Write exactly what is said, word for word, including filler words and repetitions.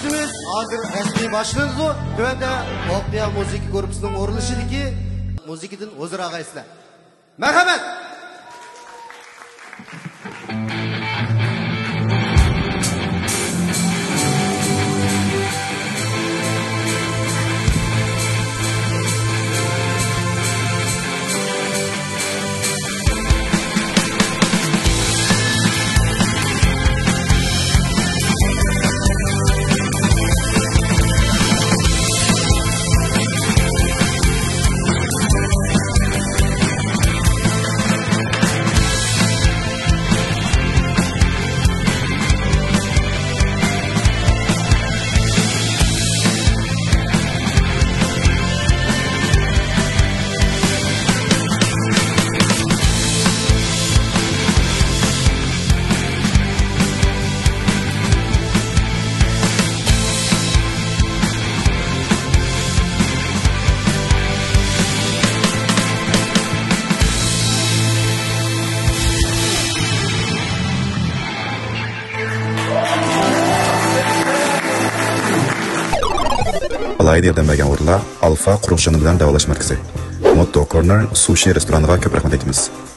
Konsertimiz hazır resmi başlandı. Tövende Opya Müzik Grupsu'nun oruluşudaki müzikidin huzur ağaysılar. Merhamet. Alayda yordamlagan o'rinlar Alfa quruq joni bilan davolash markazi. Motto Corner sushi restoraniga ko'p rahmat aytamiz.